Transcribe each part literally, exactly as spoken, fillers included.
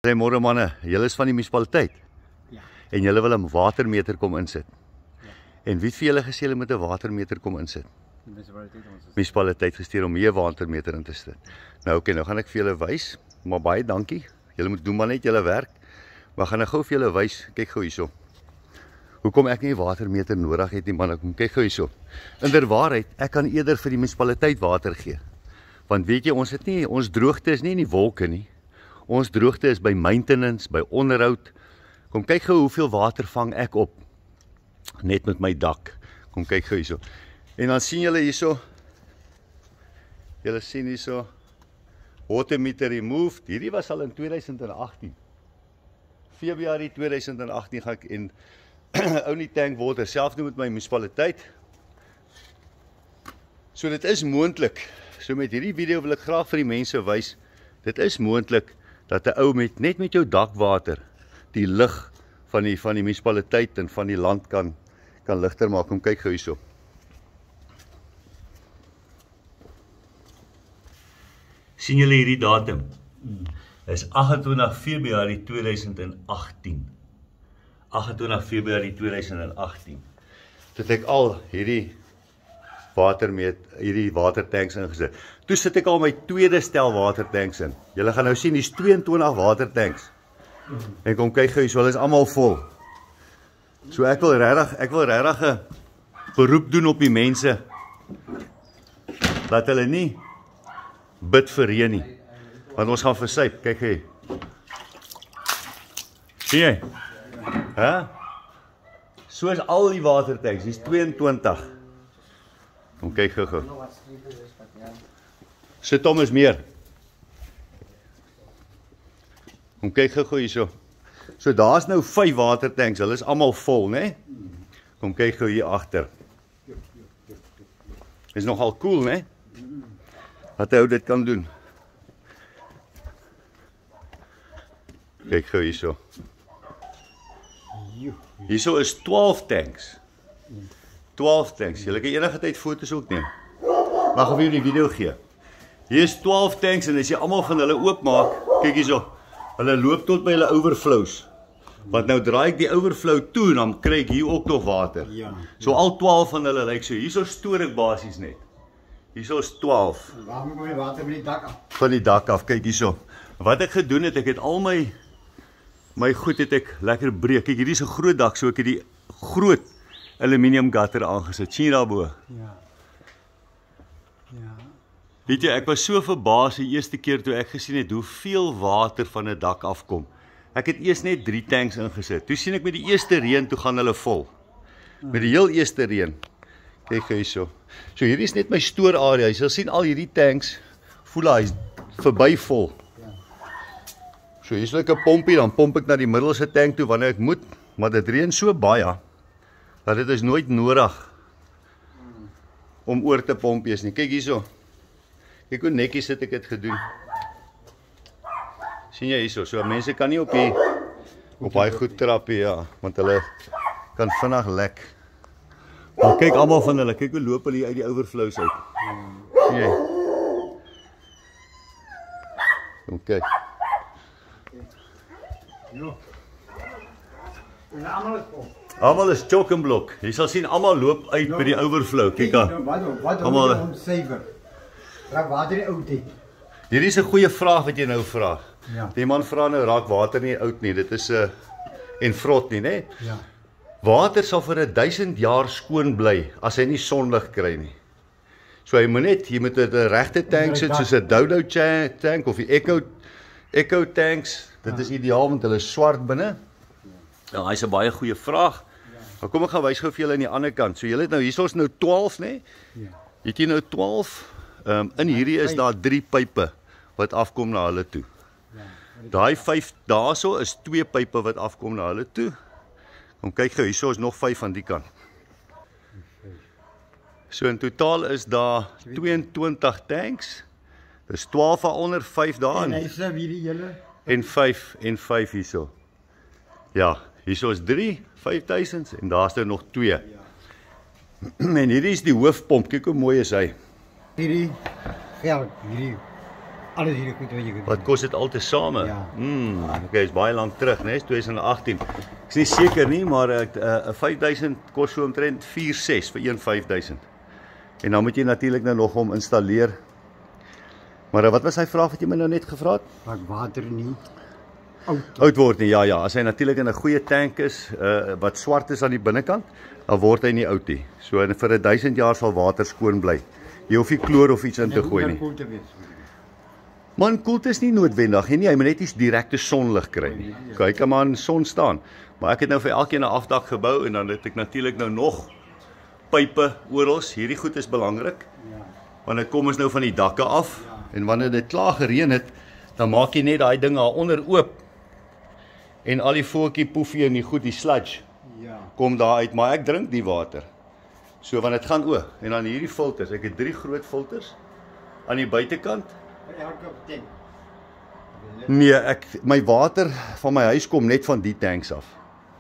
Môre manne, julle is van die munisipaliteit. Ja. En julle wil 'n watermeter kom insit. Ja. En wie het vir julle gesê julle moet 'n watermeter kom insit? Die munisipaliteit ons is. Munisipaliteit gestuur om hier 'n watermeter in te sit. Nou oké, okay, nou gaan ek vir julle wys, maar baie dankie. Julle moet doen maar net julle werk. Maar gaan ek gou vir julle wys. Kyk gou hierso. Hoekom ek nie 'n watermeter nodig het nie, man, ek kom kyk gou hierso. Inderwaarheid, ek kan eerder vir die munisipaliteit water gee. Want weet jy, ons het nie ons droogte is nie in die wolke nie. Ons droogte is by maintenance, by onderhoud. Kom kyk gou hoeveel water vang ek op. Net met my dak. Kom kyk gou hierso. En dan sien julle hierso. Julle sien hierso. Water meter removed. Hierdie was al in twintig agttien. Februarie twintig agttien gaan ek en only tank water self doen met my munisipaliteit. So dit is moontlik. So met hierdie video wil ek graag vir die mense wys. Dit is moontlik dat 'n ou met net met jou dakwater die lig van die van die munisipaliteit en van die land kan kan ligter maak. Kom kyk gou hierso. Sien julle hierdie datum? Dis agt-en-twintig Februarie twintig agttien. agt-en-twintig Februarie twintig agttien. Dit ek al hierdie water met hierdie watertanks ingesit. Toe sit ek al my tweede stel watertanks in. Julle gaan nou sien dis tweeëntwintig watertanks. En kom kyk gou, so hulle is almal vol. So ek wil regtig, ek wil regtig 'n beroep doen op die mense dat hulle nie bid vir reën nie. Want ons gaan versuip, kyk hier. Sien jy? Hæ? So is al die watertanks, dis tweeëntwintig. Kom kyk gou gou. Sit hom is meer. Kom kyk gou gou hierso. So daar's nou vyf watertanks, hulle is almal vol, né? Kom kyk gou hier agter. Is nogal cool, né? Wat hy dit kan doen. Kyk gou hierso. Hierso is twaalf tanks. twaalf tanks. Julle kan enige tyd foto's ook neem. Maar gaan vir julle die video gee. Hier is twaalf tanks en as jy almal van hulle oopmaak, kyk hierso. Hulle loop tot by hulle overflows. Want nou draai ek die overflow toe en dan kry ek hier ook nog water. Ja. So al twaalf van hulle lyk so. Hierso stoor ek basies net. Hierso is twaalf. Waarom kom die water van die dak af? Van die dak af, kyk hierso. Wat ek gedoen het, ek het al my my goed het ek lekker breek. Kyk, hierdie is 'n groot dak, so ek het die groot aluminium gutter aangesit. Sien jy daarbo? Ja. Ja. Weet jy, ek was so verbaas die eerste keer toe ek gesien het hoeveel water van 'n dak afkom. Ek het eers net drie tanks ingesit. Toe sien ek met die eerste reën toe gaan hulle vol. Met die heel eerste reën. Kyk gou hierso. So hierdie is net my stoorarea. Jy sal sien al hierdie tanks voel hy's verby vol. So hier's 'n pompie, dan pomp ek na die middelste tank toe wanneer ek moet, maar dit reën so baie dat dit is nooit nodig om oor te pomp eers nie. Kyk hierso. Kyk hoe netjies het ek dit gedoen. Sien jy hierso, so mense kan nie op die op baie goed trap hier, ja, want hulle kan vinnig lek. Maar kyk almal van hulle, kyk hoe loop hulle uit die overflows uit. Sien jy? Kom kyk. Jo. En almal is vol. Almal is chock en blok. Jy sal sien almal loop uit by die overflow. Kyk daar. Wat wat Almal- om suiwer. Raak water nie oud nie. Hierdie is 'n goeie vraag wat jy nou vra. Ja. Die man vra nou raak water nie oud nie. Dit is 'n uh, en vrot nie, né? Ja. Water sal vir 'n duisend jaar skoon bly as hy nie sonlig kry nie. So hy moet net, jy moet 'n regte tank sit soos 'n Dodo tank of die Echo Echo tanks. Dit is ideaal want hulle is swart binne. Nou, hy's 'n baie goeie vraag. Maar kom ek gaan wys gou vir julle aan die ander kant. So julle het nou hierso's nou twaalf, né? Ja. Het jy nou twaalf? Ehm um, in hierdie is daar drie pype wat afkom na hulle toe. Ja. Daai vyf daarso is twee pype wat afkom na hulle toe. Kom kyk gou, hierso is nog vyf van die kant. So in totaal is daar tweeëntwintig tanks. Dis twaalf daaronder, vyf En daarin hy sê hierdie julle en vyf en vyf hierso. Ja, hierso is drie, vyf duisend en daar's er nog twee. En hierdie is die hoofpomp. Kyk hoe mooi is hy. hierdie geld hierdie Alles hier goed wat jy goed. Wat kos dit al tesame? Ja. Mm, okay, is baie lank terug, né? twintig agttien. Ek is nie seker nie, maar ek 'n uh, vyf duisend kos so omtrent vier ses vir een vyf duisend. En dan moet jy natuurlik nou nog hom installeer. Maar uh, wat was hy vraag wat jy my nou net gevra het? Wat water nie oud Oud word nie. Ja ja, as hy natuurlik in 'n goeie tank is, uh, wat swart is aan die binnekant, dan word hy nie oud nie. So vir 'n duisend jaar sal water skoon bly. Jy hoef nie kloor of iets in te gooi nie. Man, koelte is nie noodwendig nie, hy moet net nie direkte sonlig kry nie. Kyk, kan maar in son staan. Maar ek het nou vir elkeen 'n afdak gebou en dan het ek natuurlik nou nog pype oral. Hierdie goed is belangrik. Want dit kom ons nou van die dakke af en wanneer dit klaar gereën het, dan maak jy net daai ding daar onder oop. En al die voetjie poefie en die goed, die sludge kom daar uit, maar ek drink die water. So want dit gaan o, en dan hierdie filters. Ek het drie groot filters aan die buitekant. Nee, ek my water van my huis kom net van die tanks af.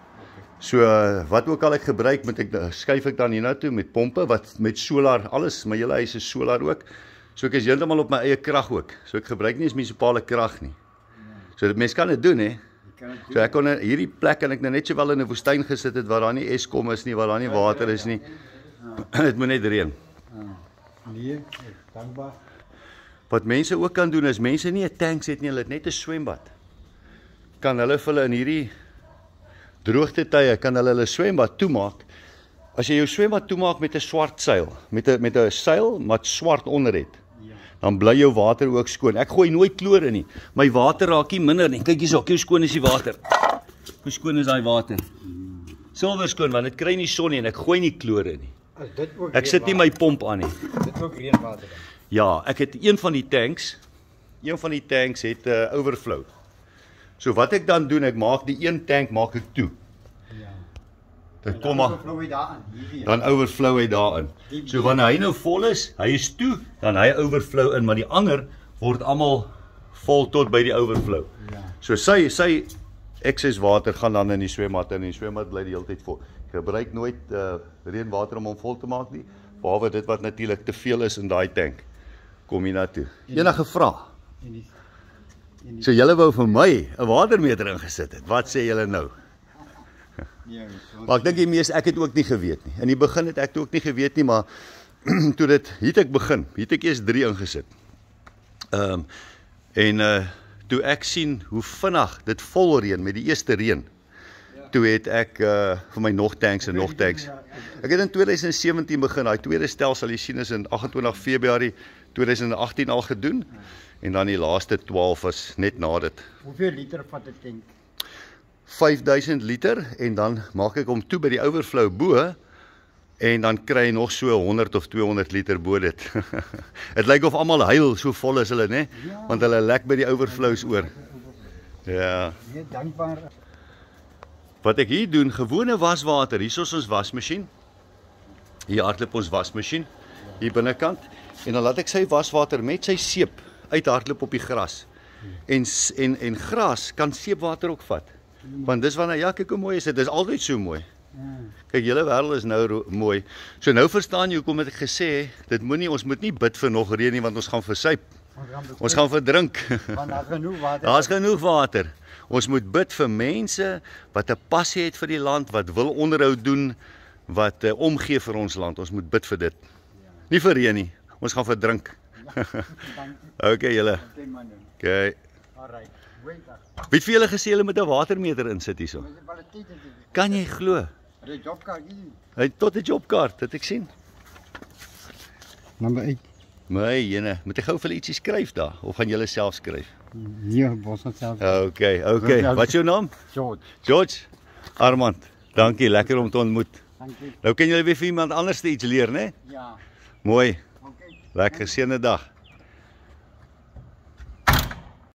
So wat ook al ek gebruik, moet ek skuif ek dan hiernatoe met pompe wat met solar, alles, my hele huis is solar ook. So ek is heeltemal op my eie krag ook. So ek gebruik nie eens munisipale krag nie. So dit mens kan dit doen hè. So ek kon hierdie plek kan ek nou net sowel in 'n woestyn gesit het waar daar nie Eskom is nie, waar daar nie water is nie. Dit moet net reën. Nee, dankbaar. Wat mense ook kan doen is mense nie 'n tanks het nie, hulle het net 'n swembad. Kan hulle vir hulle in hierdie droogte tye kan hulle hulle swembad toemaak. As jy jou swembad toemaak met 'n swart seil, met 'n met 'n seil wat swart onder het, dan bly jou water ook skoon. Ek gooi nooit kloor in nie. My water raak nie minder nie. Kyk hierso, hoe skoon is die water. Hoe skoon is daai water? Silwer skoon want dit kry nie son nie en ek gooi nie kloor in nie. As dit ook Ek sit nie my pomp aan nie. Dit ook reënwater. Ja, ek het een van die tanks, een van die tanks het 'n uh, overflow. So wat ek dan doen, ek maak die een tank maak ek toe. Ja. Dit kom maar overflow hy daarin. Hierdie. dan overflow hy daarin. So wanneer hy nou vol is, hy is toe, dan hy overflow in, maar die ander word almal vol tot by die overflow. Ja. So sy sy excess water gaan dan in die swembad en die swembad bly die hele tyd vol. Ek gebruik nooit uh, reënwater om hom vol te maak nie, behalwe dit wat natuurlik te veel is in daai tank. Kom hier na toe. Enige vrae? En die, en die, So julle wou vir my 'n watermeter ingesit het. Wat sê julle nou? ja, Maar ek dink die meeste ek het ook nie geweet nie. In die begin het ek ook nie geweet nie, maar toe dit hier het ek begin. Hier het ek eers drie ingesit. Ehm um, en uh toe ek sien hoe vinnig dit vol reën met die eerste reën. Toe het ek uh vir my nog tanks en nog tanks. Ek het in twintig sewentien begin. Daai tweede stel sal jy sien is in agt en twintig Februarie twintig agttien al gedoen en dan die laaste twaalf was net na dit. hoeveel liter vat 'n tank? vyf duisend liter en dan maak ek hom toe by die overflow bo en dan kry jy nog so honderd of tweehonderd liter bo dit. Dit lyk of almal huil so vol is hulle, né? Ja. Want hulle lek by die overflows oor. Ja. Nee, dankbaar. Wat ek hier doen, gewone waswater. Hier is ons wasmasjien. Hier hardloop ons wasmasjien hier binnekant en dan laat ek sy waswater met sy seep uithardloop op die gras. En en en gras kan seepwater ook vat. Want dis wanneer ja, kyk hoe mooi is dit. Dit is altyd so mooi. Kyk, julle wêreld is nou mooi. So nou verstaan jy hoekom het ek gesê, dit moenie ons moet nie bid vir nog reën nie want ons gaan versuip. Ons gaan verdrink. Want daar's genoeg water. Daar's genoeg water. Ons moet bid vir mense wat 'n passie het vir die land, wat wil onderhoud doen, wat uh, omgee vir ons land. Ons moet bid vir dit. Nie vir reën nie. Ons gaan verdrink. Okay, julle. Okay. Alright. Wait dan. Wie het vir julle gesê julle moet 'n watermeter insit hierso? Kan jy glo? Die jobkaart hier. Hy het tot 'n jobkaart, dit ek sien. Nommer eight. My jene, moet ek gou vir hulle ietsie skryf daar of gaan julle self skryf? Nee, ons gaan self. Okay, okay. Wat is jou naam? George. George. Armand. Dankie, lekker om te ontmoet. Dankie. Nou kan julle weer vir iemand anders iets leer, né? Ja. Mooi. Okay. Lekker, seënde dag.